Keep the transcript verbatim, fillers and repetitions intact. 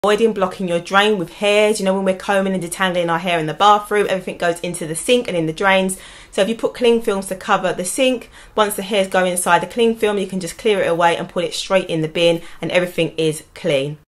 Avoiding blocking your drain with hairs. You know, when we're combing and detangling our hair in the bathroom, everything goes into the sink and in the drains. So if you put cling films to cover the sink, once the hairs go inside the cling film, you can just clear it away and put it straight in the bin and everything is clean.